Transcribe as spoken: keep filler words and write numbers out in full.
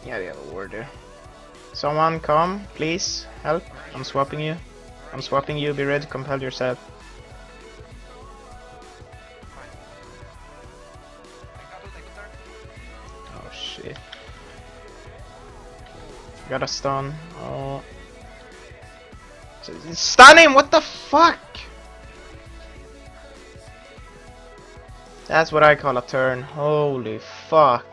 Yeah, they have a ward there. Someone come, please. Help. I'm swapping you. I'm swapping you. Be ready to compel yourself. Oh shit. Got a stun. Oh. Stun him! What the fuck? That's what I call a turn. Holy fuck.